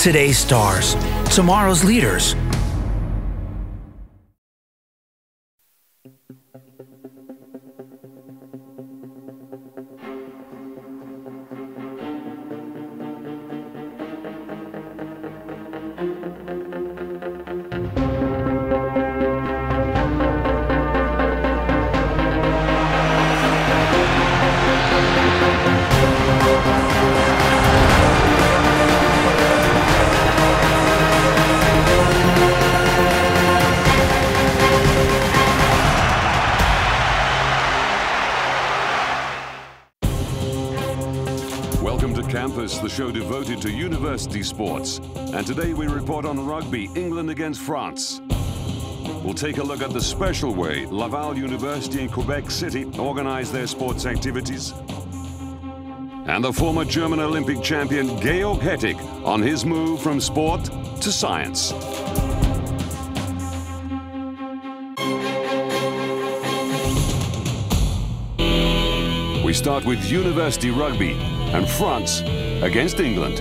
Today's stars, tomorrow's leaders. Welcome to Campus, the show devoted to university sports. And today we report on rugby, England against France. We'll take a look at the special way Laval University in Quebec City organized their sports activities. And the former German Olympic champion Georg Hettich on his move from sport to science. We start with university rugby and France against England.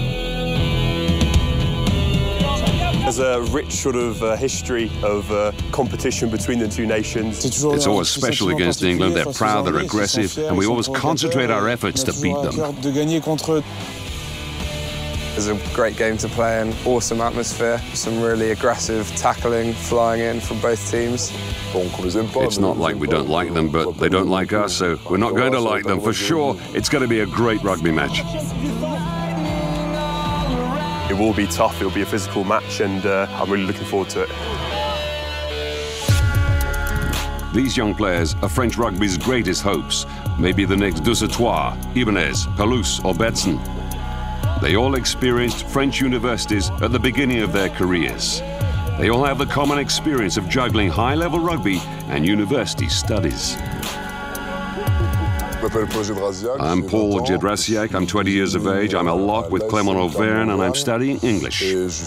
There's a rich sort of history of competition between the two nations. It's always special against England. They're proud, they're aggressive, and we always concentrate our efforts to beat them. It's a great game to play in, awesome atmosphere, some really aggressive tackling, flying in from both teams. It's not like we don't like them, but they don't like us, so we're not going to like them for sure. It's going to be a great rugby match. It will be tough, it'll be a physical match, and I'm really looking forward to it. These young players are French rugby's greatest hopes. Maybe the next Dusautoir, Ibanez, Pelouse or Betson. They all experienced French universities at the beginning of their careers. They all have the common experience of juggling high-level rugby and university studies. I'm Paul Jedrasiak, I'm 20 years of age, I'm a lock with Clermont Auvergne and I'm studying English.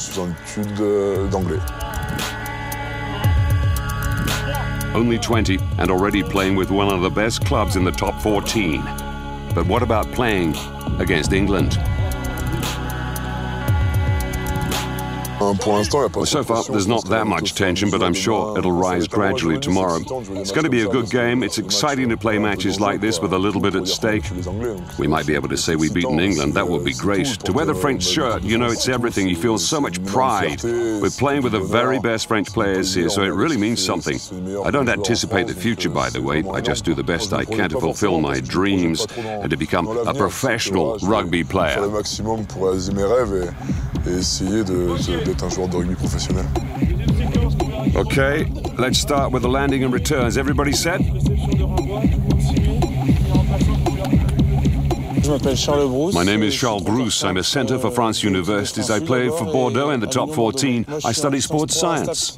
Only 20 and already playing with one of the best clubs in the top 14. But what about playing against England? So far, there's not that much tension, but I'm sure it'll rise gradually tomorrow. It's going to be a good game. It's exciting to play matches like this with a little bit at stake. We might be able to say we've beaten England. That would be great. To wear the French shirt, you know, it's everything. You feel so much pride. We're playing with the very best French players here, so it really means something. I don't anticipate the future, by the way. I just do the best I can to fulfill my dreams and to become a professional rugby player. Okay, let's start with the landing and returns. Everybody set? My name is Charles Bruce. I'm a centre for France Universities. I played for Bordeaux in the top 14. I study sports science.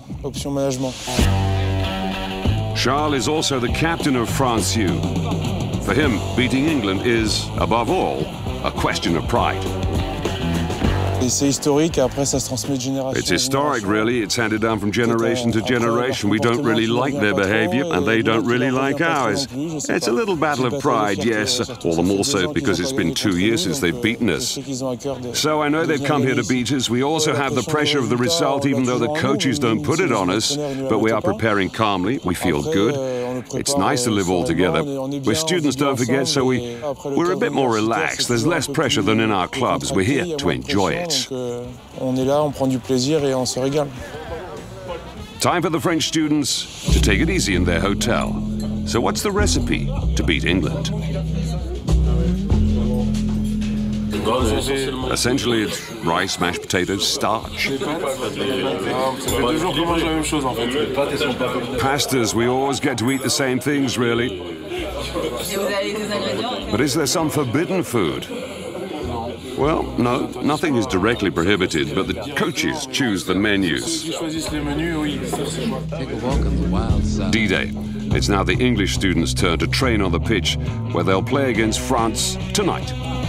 Charles is also the captain of France U. For him, beating England is, above all, a question of pride. It's historic, really. It's handed down from generation to generation. We don't really like their behavior, and they don't really like ours. It's a little battle of pride, yes, all the more so because it's been 2 years since they've beaten us. So I know they've come here to beat us. We also have the pressure of the result, even though the coaches don't put it on us. But we are preparing calmly. We feel good. It's nice to live all together. We're students, don't forget, so we're a bit more relaxed. There's less pressure than in our clubs. We're here to enjoy it. Time for the French students to take it easy in their hotel. So what's the recipe to beat England? Essentially, it's rice, mashed potatoes, starch. Pastas, we always get to eat the same things, really. But is there some forbidden food? Well, no, nothing is directly prohibited, but the coaches choose the menus. D-Day. It's now the English students' turn to train on the pitch, where they'll play against France tonight.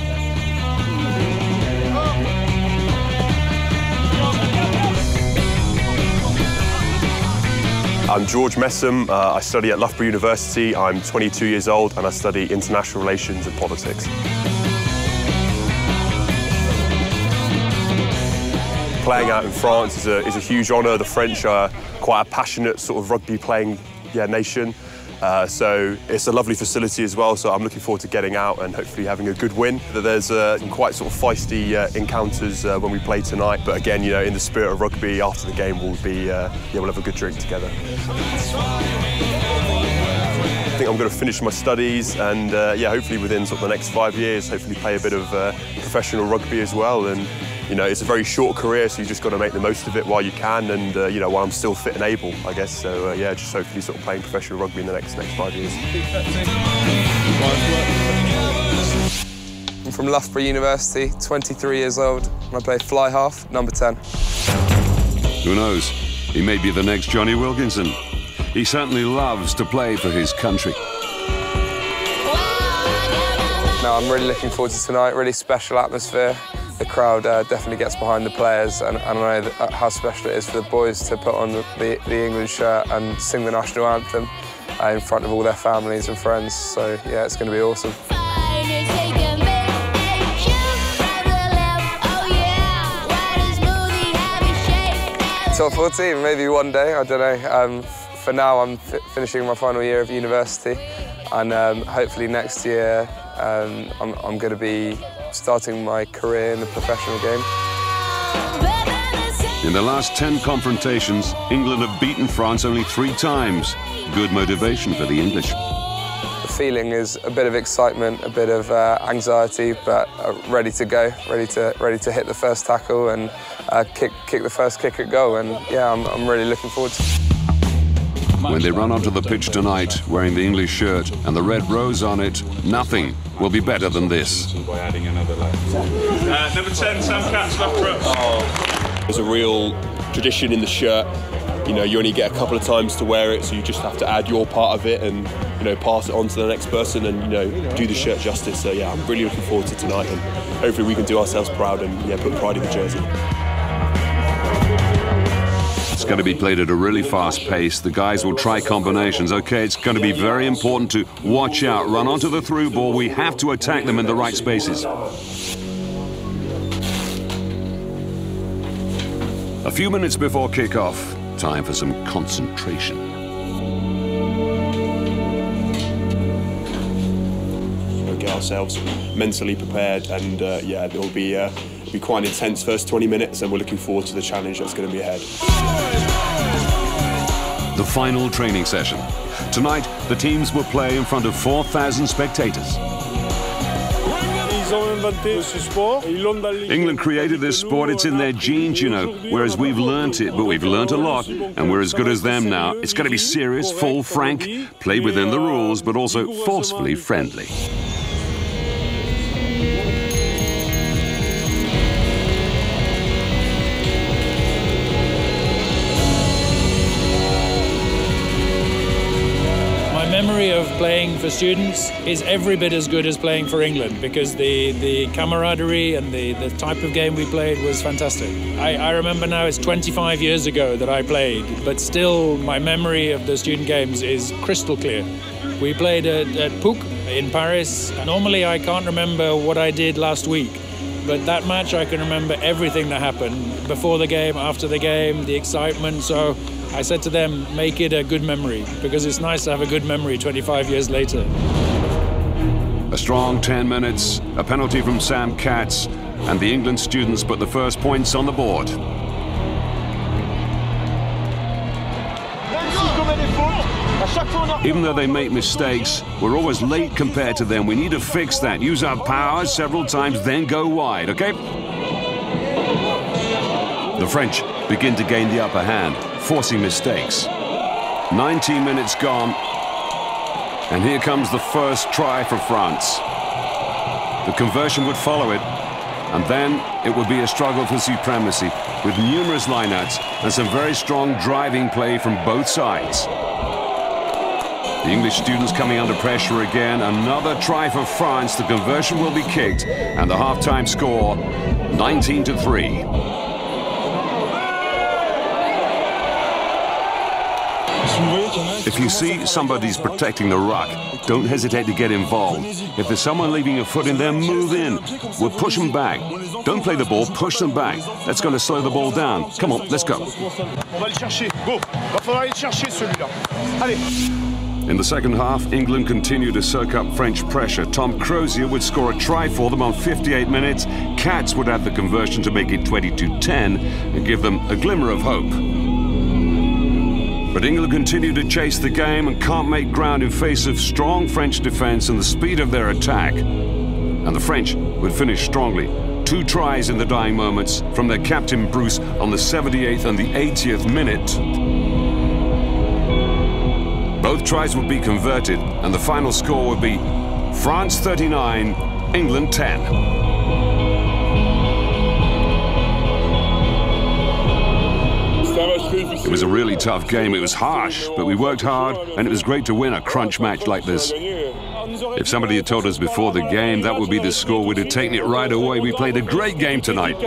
I'm George Messam. I study at Loughborough University. I'm 22 years old and I study international relations and politics. playing out in France is a huge honour. The French are quite a passionate sort of rugby playing nation. So it's a lovely facility as well, so I'm looking forward to getting out and hopefully having a good win. There's some quite sort of feisty encounters when we play tonight, but again, you know, in the spirit of rugby, after the game we'll have a good drink together. I think I'm going to finish my studies and hopefully within sort of the next 5 years, hopefully play a bit of professional rugby as well. And you know, it's a very short career, so you just got to make the most of it while you can, and you know, while I'm still fit and able, I guess. So just hopefully sort of playing professional rugby in the next 5 years. I'm from Loughborough University, 23 years old, and I play fly half, number 10. Who knows? He may be the next Jonny Wilkinson. He certainly loves to play for his country. No, I'm really looking forward to tonight. Really special atmosphere. The crowd definitely gets behind the players, and I know how special it is for the boys to put on the England shirt and sing the national anthem in front of all their families and friends. So yeah, it's going to be awesome. Top 14, maybe one day, I don't know. For now, I'm finishing my final year of university, and hopefully next year I'm going to be starting my career in the professional game. In the last 10 confrontations, England have beaten France only 3 times. Good motivation for the English. The feeling is a bit of excitement, a bit of anxiety, but ready to go, ready to hit the first tackle and kick the first kick at goal. And yeah, I'm really looking forward to it. When they run onto the pitch tonight, wearing the English shirt and the red rose on it, nothing will be better than this. Number 10, Sam Katz, Loughborough. There's a real tradition in the shirt. You know, you only get a couple of times to wear it, so you just have to add your part of it and, you know, pass it on to the next person and, you know, do the shirt justice. So yeah, I'm really looking forward to tonight, and hopefully we can do ourselves proud and put pride in the jersey. It's going to be played at a really fast pace. The guys will try combinations. Okay, it's going to be very important to watch out, run onto the through ball. We have to attack them in the right spaces. A few minutes before kick-off, time for some concentration. We'll get ourselves mentally prepared, and it will be quite an intense first 20 minutes, and we're looking forward to the challenge that's going to be ahead. The final training session. Tonight, the teams will play in front of 4,000 spectators. England created this sport, it's in their genes, you know, whereas we've learnt it, but we've learnt a lot, and we're as good as them now. It's going to be serious, full, frank, played within the rules, but also forcefully friendly. My memory of playing for students is every bit as good as playing for England, because the camaraderie and the type of game we played was fantastic. I remember now it's 25 years ago that I played, but still my memory of the student games is crystal clear. We played at Pouc in Paris. Normally I can't remember what I did last week, but that match I can remember everything that happened before the game, after the game, the excitement. So I said to them, make it a good memory, because it's nice to have a good memory 25 years later. A strong 10 minutes, a penalty from Sam Katz, and the England students put the first points on the board. Even though they make mistakes, we're always late compared to them. We need to fix that. Use our powers several times, then go wide, okay? The French begin to gain the upper hand, forcing mistakes. 19 minutes gone, and here comes the first try for France. The conversion would follow it, and then it would be a struggle for supremacy, with numerous lineouts and some very strong driving play from both sides. The English students coming under pressure again. Another try for France. The conversion will be kicked, and the half-time score, 19-3. If you see somebody's protecting the ruck, don't hesitate to get involved. If there's someone leaving a foot in there, move in. We'll push them back. Don't play the ball, push them back. That's going to slow the ball down. Come on, let's go. In the second half, England continued to soak up French pressure. Tom Crozier would score a try for them on 58 minutes. Katz would add the conversion to make it 22-10 and give them a glimmer of hope. But England continued to chase the game and can't make ground in face of strong French defence and the speed of their attack. And the French would finish strongly. 2 tries in the dying moments from their captain Bruce on the 78th and the 80th minute. Both tries would be converted, and the final score would be France 39, England 10. It was a really tough game. It was harsh, but we worked hard, and it was great to win a crunch match like this. If somebody had told us before the game that would be the score, we'd have taken it right away. We played a great game tonight.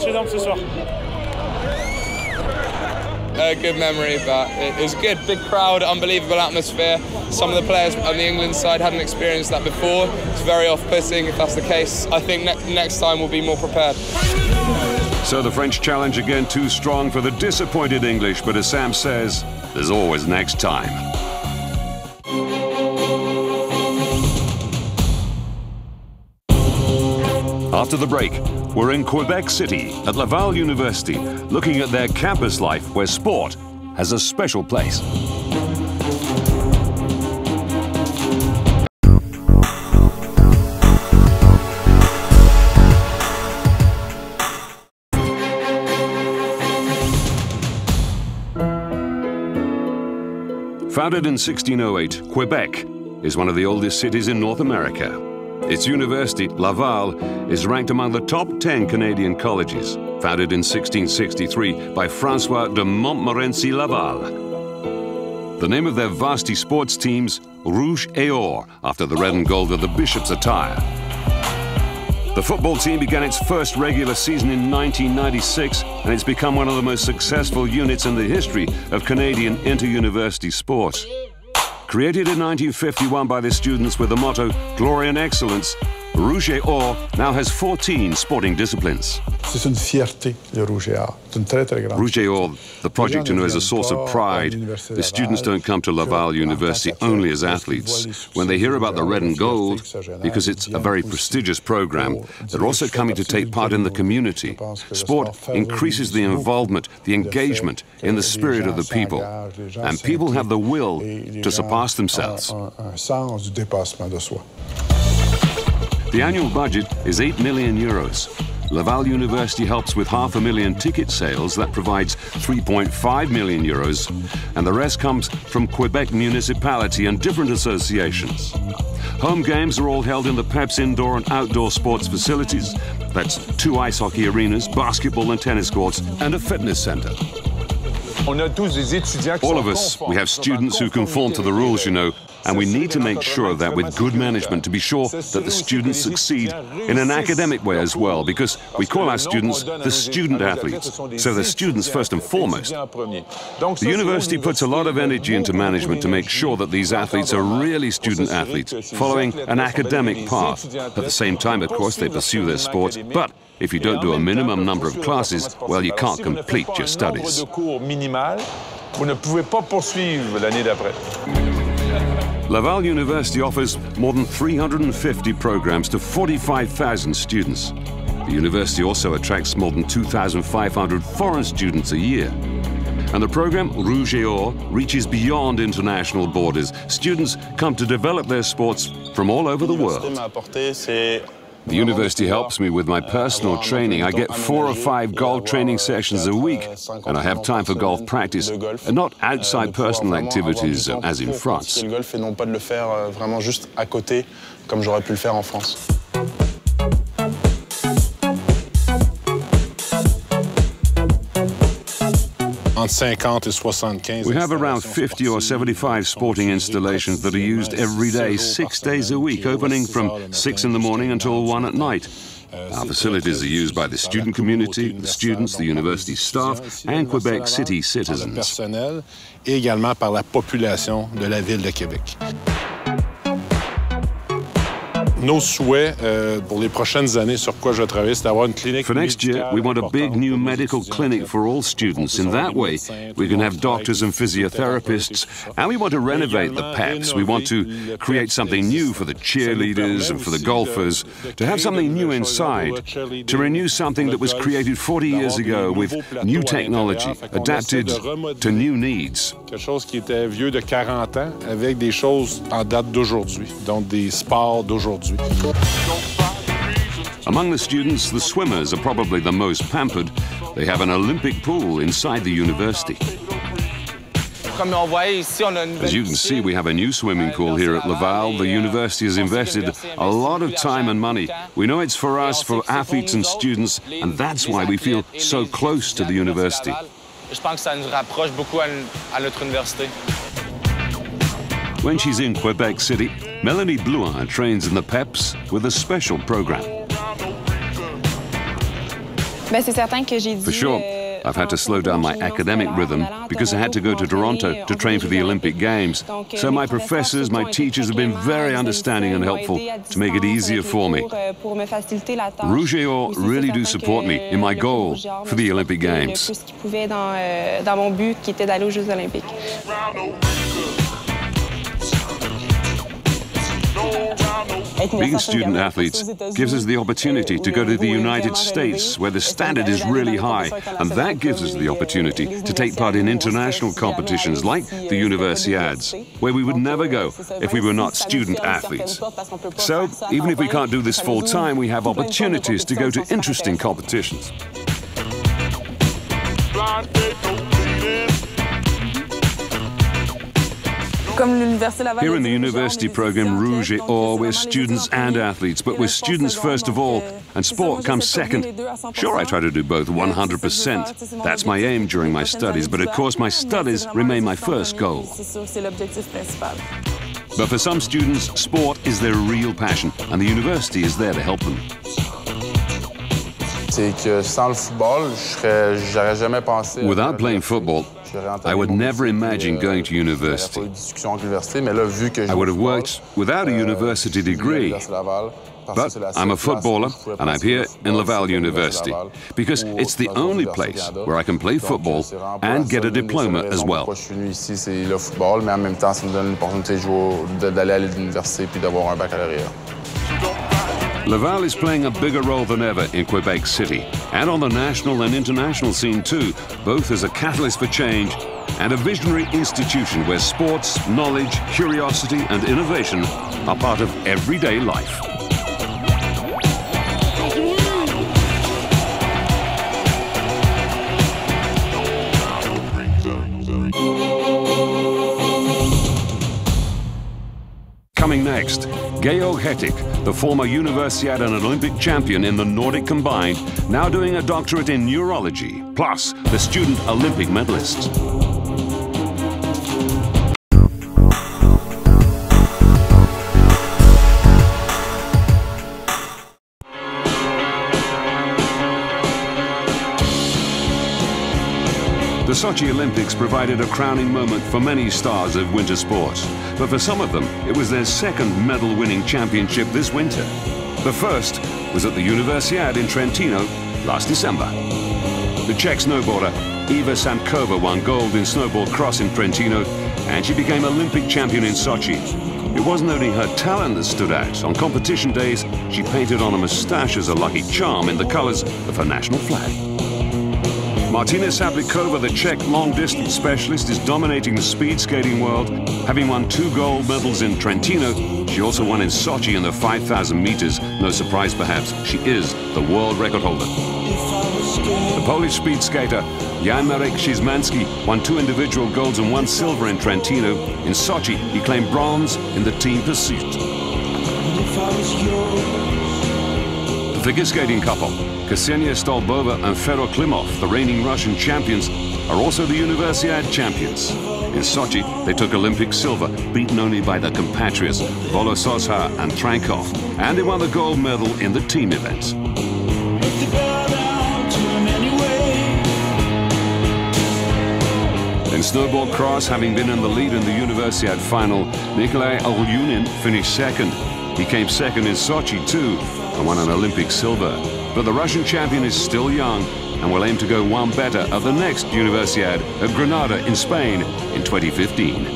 A good memory, but it was good. Big crowd, unbelievable atmosphere. Some of the players on the England side hadn't experienced that before. It's very off-putting if that's the case. I think next time we'll be more prepared. So the French challenge again too strong for the disappointed English, but as Sam says, there's always next time. After the break, we're in Quebec City at Laval University, looking at their campus life where sport has a special place. Founded in 1608, Quebec is one of the oldest cities in North America. Its university, Laval, is ranked among the top 10 Canadian colleges, founded in 1663 by François de Montmorency Laval. The name of their varsity sports teams, Rouge et Or, after the red and gold of the bishop's attire. The football team began its first regular season in 1996, and it's become one of the most successful units in the history of Canadian inter-university sports. Created in 1951 by the students with the motto Glory and Excellence, Rouge et Or now has 14 sporting disciplines. Rouge et Or, the project, is a source of pride. The students don't come to Laval University only as athletes. When they hear about the red and gold, because it's a very prestigious program, they're also coming to take part in the community. Sport increases the involvement, the engagement in the spirit of the people. And people have the will to surpass themselves. The annual budget is 8 million euros. Laval University helps with 500,000 ticket sales. That provides 3.5 million euros. And the rest comes from Quebec municipality and different associations. Home games are all held in the PEP's indoor and outdoor sports facilities. That's 2 ice hockey arenas, basketball and tennis courts, and a fitness center. All of us, we have students who conform to the rules, and we need to make sure of that with good management to be sure that the students succeed in an academic way as well, because we call our students the student athletes. So they're students first and foremost. The university puts a lot of energy into management to make sure that these athletes are really student athletes, following an academic path. At the same time, of course, they pursue their sports, but if you don't do a minimum number of classes, well, you can't complete your studies. Laval University offers more than 350 programs to 45,000 students. The university also attracts more than 2,500 foreign students a year. And the program Rouge et Or reaches beyond international borders. Students come to develop their sports from all over the world. The university helps me with my personal training. I get 4 or 5 golf training sessions a week, and I have time for golf practice, and not outside personal activities as in France. We have around 50 or 75 sporting installations that are used every day, 6 days a week, opening from 6 in the morning until 1 at night. Our facilities are used by the student community, the students, the university staff, and Quebec City citizens. Personnel, et également par la population de la ville de Québec. Nos souhaits pour les prochaines années sur quoi je vais travailler, c'est d'avoir une clinique. For next year, we want a big new medical clinic for all students. In that way, we can have doctors and physiotherapists, and we want to renovate the PEPs. We want to create something new for the cheerleaders and for the golfers, to have something new inside, to renew something that was created 40 years ago with new technology, adapted to new needs. Quelque chose qui était vieux de 40 ans avec des choses en date d'aujourd'hui, donc des sports d'aujourd'hui. Among the students, the swimmers are probably the most pampered. They have an Olympic pool inside the university. As you can see, we have a new swimming pool here at Laval. The university has invested a lot of time and money. We know it's for us, for athletes and students, and that's why we feel so close to the university. When she's in Quebec City, Melanie Blouin trains in the PEPs with a special program. For sure, I've had to slow down my academic rhythm because I had to go to Toronto to train for the Olympic Games. So my professors, my teachers have been very understanding and helpful to make it easier for me. Rouge et Or really do support me in my goal for the Olympic Games. Being student athletes gives us the opportunity to go to the United States, where the standard is really high, and that gives us the opportunity to take part in international competitions like the Universiades, where we would never go if we were not student athletes. So, even if we can't do this full time, we have opportunities to go to interesting competitions. Here in the university program Rouge et Or, we're students and athletes, but we're students first of all, and sport comes second. Sure, I try to do both 100%. That's my aim during my studies, but of course my studies remain my first goal. But for some students, sport is their real passion, and the university is there to help them. Without playing football, I would never imagine going to university. I would have worked without a university degree. But I'm a footballer, and I'm here in Laval University, because it's the only place where I can play football and get a diploma as well. Laval is playing a bigger role than ever in Quebec City, and on the national and international scene too, both as a catalyst for change and a visionary institution where sports, knowledge, curiosity and innovation are part of everyday life. Coming next, Georg Hettig, the former Universiade and Olympic champion in the Nordic combined, now doing a doctorate in neurology, plus the student Olympic medalist. The Sochi Olympics provided a crowning moment for many stars of winter sports, but for some of them, it was their second medal-winning championship this winter. The first was at the Universiade in Trentino last December. The Czech snowboarder Eva Samkova won gold in snowboard cross in Trentino, and she became Olympic champion in Sochi. It wasn't only her talent that stood out. On competition days, she painted on a moustache as a lucky charm in the colors of her national flag. Martina Sablikova, the Czech long-distance specialist, is dominating the speed skating world. Having won 2 gold medals in Trentino, she also won in Sochi in the 5,000 meters. No surprise, perhaps, she is the world record holder. The Polish speed skater Jan-Marek Szymanski won 2 individual golds and 1 silver in Trentino. In Sochi, he claimed bronze in the team pursuit. The figure skating couple, Ksenia Stolbova and Fedor Klimov, the reigning Russian champions, are also the Universiade champions. In Sochi, they took Olympic silver, beaten only by their compatriots Volososha and Trankov, and they won the gold medal in the team event. In snowboard cross, having been in the lead in the Universiade final, Nikolai Olyunin finished second. He came second in Sochi too and won an Olympic silver. But the Russian champion is still young and will aim to go one better at the next Universiade at Granada in Spain in 2015.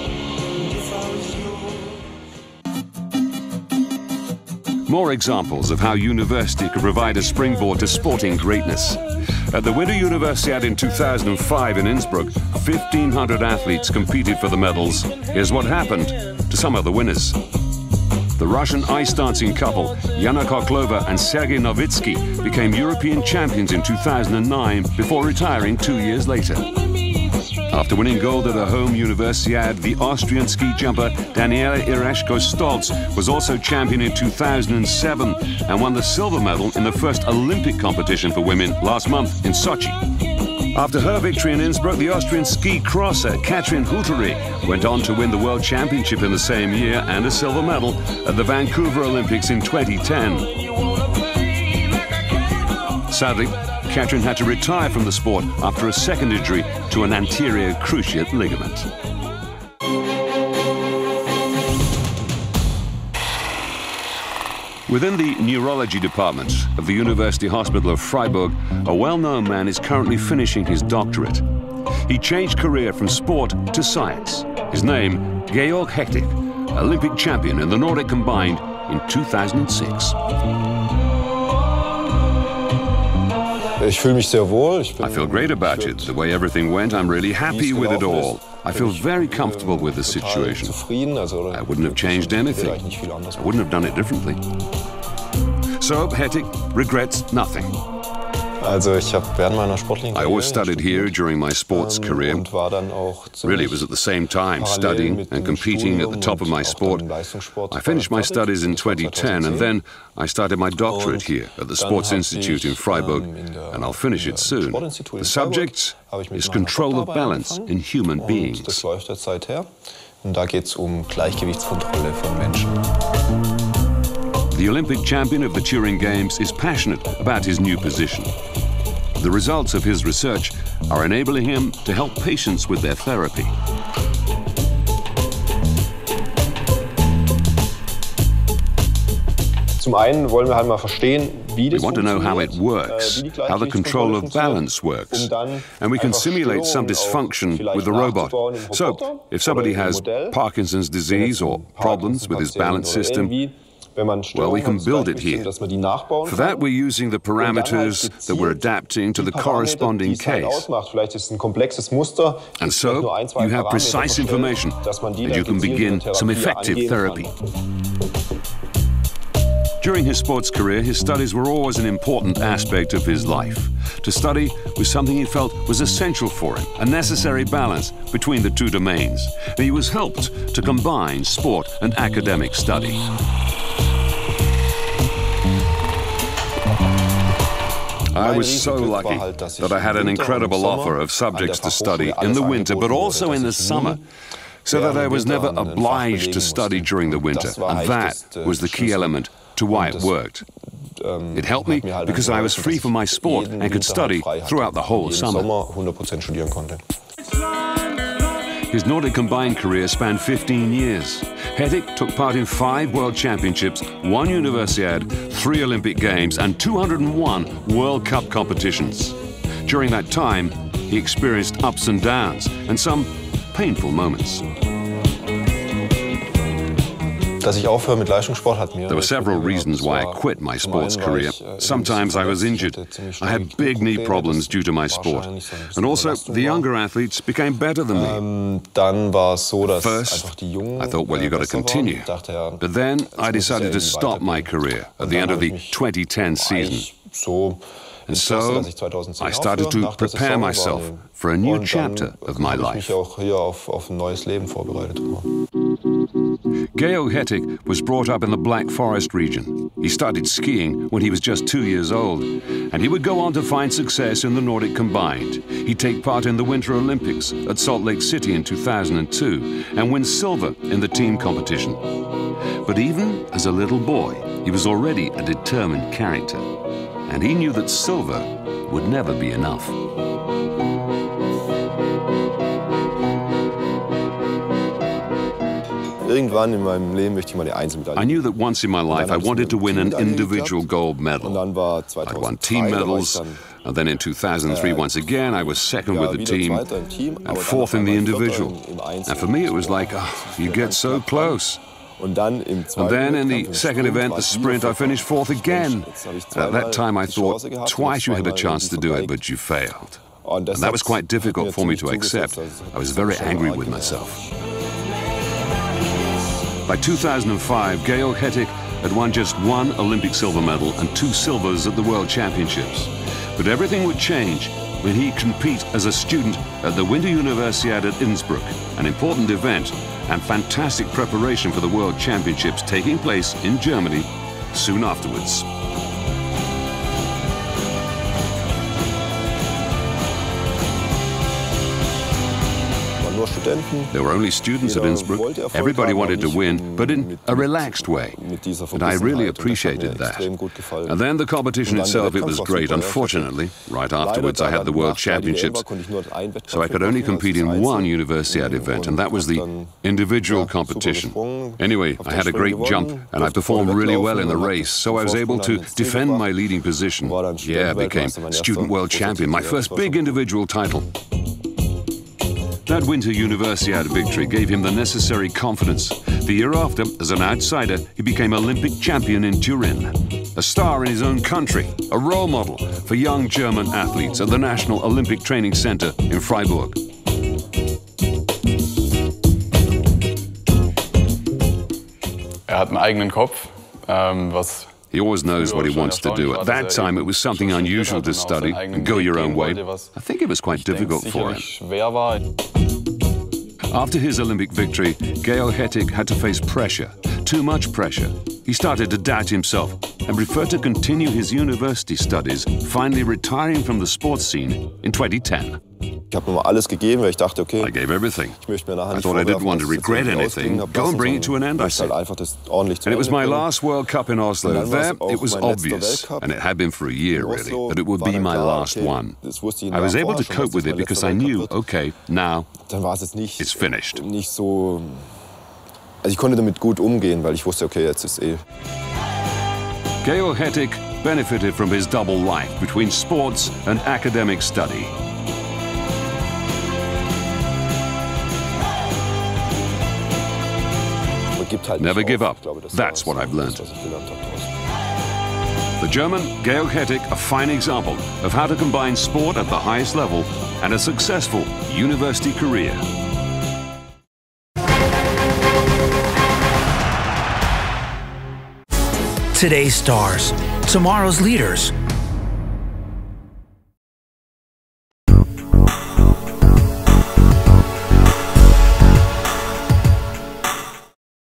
More examples of how university could provide a springboard to sporting greatness. At the Winter Universiade in 2005 in Innsbruck, 1,500 athletes competed for the medals. Here's what happened to some of the winners. The Russian ice dancing couple, Yana Koklova and Sergei Novitsky, became European champions in 2009 before retiring 2 years later. After winning gold at the home Universiade, the Austrian ski jumper Daniela Ireshko-Stolz was also champion in 2007 and won the silver medal in the first Olympic competition for women last month in Sochi. After her victory in Innsbruck, the Austrian ski crosser Katrin Hutteri went on to win the World Championship in the same year and a silver medal at the Vancouver Olympics in 2010. Sadly, Katrin had to retire from the sport after a second injury to an anterior cruciate ligament. Within the neurology department of the University Hospital of Freiburg, a well-known man is currently finishing his doctorate. He changed career from sport to science. His name, Georg Hectic, Olympic champion in the Nordic combined in 2006. I feel great about it. The way everything went, I'm really happy with it all. I feel very comfortable with the situation. I wouldn't have changed anything. I wouldn't have done it differently. So, Hectic regrets nothing. I always studied here during my sports career. Really, it was at the same time, studying and competing at the top of my sport. I finished my studies in 2010, and then I started my doctorate here at the Sports Institute in Freiburg, and I'll finish it soon. The subject is control of balance in human beings. The Olympic champion of the Turin Games is passionate about his new position. The results of his research are enabling him to help patients with their therapy. We want to know how it works, how the control of balance works, and we can simulate some dysfunction with the robot. So, if somebody has Parkinson's disease or problems with his balance system, well, we can build it here. For that, we're using the parameters that we're adapting to the corresponding case. And so, you have precise information, and you can begin some effective therapy. During his sports career, his studies were always an important aspect of his life. To study was something he felt was essential for him, a necessary balance between the two domains. And he was helped to combine sport and academic study. I was so lucky that I had an incredible offer of subjects to study in the winter, but also in the summer, so that I was never obliged to study during the winter. And that was the key element to why it worked. It helped me because I was free from my sport and could study throughout the whole summer. His Nordic combined career spanned 15 years. Hectic took part in 5 World Championships, 1 Universiade, 3 Olympic Games, and 201 World Cup competitions. During that time, he experienced ups and downs and some painful moments. There were several reasons why I quit my sports career. Sometimes I was injured. I had big knee problems due to my sport. And also, the younger athletes became better than me. First, I thought, well, you've got to continue. But then I decided to stop my career at the end of the 2010 season. And so I started to prepare myself for a new chapter of my life. Georg Hettig was brought up in the Black Forest region. He started skiing when he was just 2 years old, and he would go on to find success in the Nordic combined. He'd take part in the Winter Olympics at Salt Lake City in 2002 and win silver in the team competition. But even as a little boy, he was already a determined character, and he knew that silver would never be enough. I knew that once in my life I wanted to win an individual gold medal. I'd won team medals, and then in 2003 once again I was second with the team and fourth in the individual. And for me it was like, oh, you get so close. And then in the second event, the sprint, I finished fourth again. At that time I thought, twice you had a chance to do it, but you failed. And that was quite difficult for me to accept. I was very angry with myself. By 2005, Georg Hettig had won just one Olympic silver medal and 2 silvers at the World Championships. But everything would change when he compete as a student at the Winter Universiade at Innsbruck, an important event and fantastic preparation for the World Championships taking place in Germany soon afterwards. There were only students at Innsbruck. Everybody wanted to win, but in a relaxed way. And I really appreciated that. And then the competition itself, it was great. Unfortunately, right afterwards I had the World Championships, so I could only compete in one Universiade event, and that was the individual competition. Anyway, I had a great jump, and I performed really well in the race, so I was able to defend my leading position. Yeah, I became student world champion, my first big individual title. That Winter Universiade victory gave him the necessary confidence. The year after, as an outsider, he became Olympic champion in Turin. A star in his own country, a role model for young German athletes at the National Olympic Training Center in Freiburg. Hat einen eigenen Kopf, was He always knows what he wants to do. At that time, it was something unusual to study and go your own way. I think it was quite difficult for him. After his Olympic victory, Georg Hettig had to face pressure, too much pressure. He started to doubt himself and preferred to continue his university studies, finally retiring from the sports scene in 2010. I gave everything. I thought I didn't want to regret anything. Go and bring it to an end, I said. And it was my last World Cup in Oslo. There, it was obvious, and it had been for a year, really, that it would be my last one. I was able to cope with it because I knew, okay, now it's finished. Ich konnte damit gut umgehen, weil ich wusste, okay, jetzt ist eh. Georg Hettig benefited from his double life between sports and academic study. Never give up. That's what I've learned. The German, Georg Hettig, a fine example of how to combine sport at the highest level and a successful university career. Today's stars, tomorrow's leaders.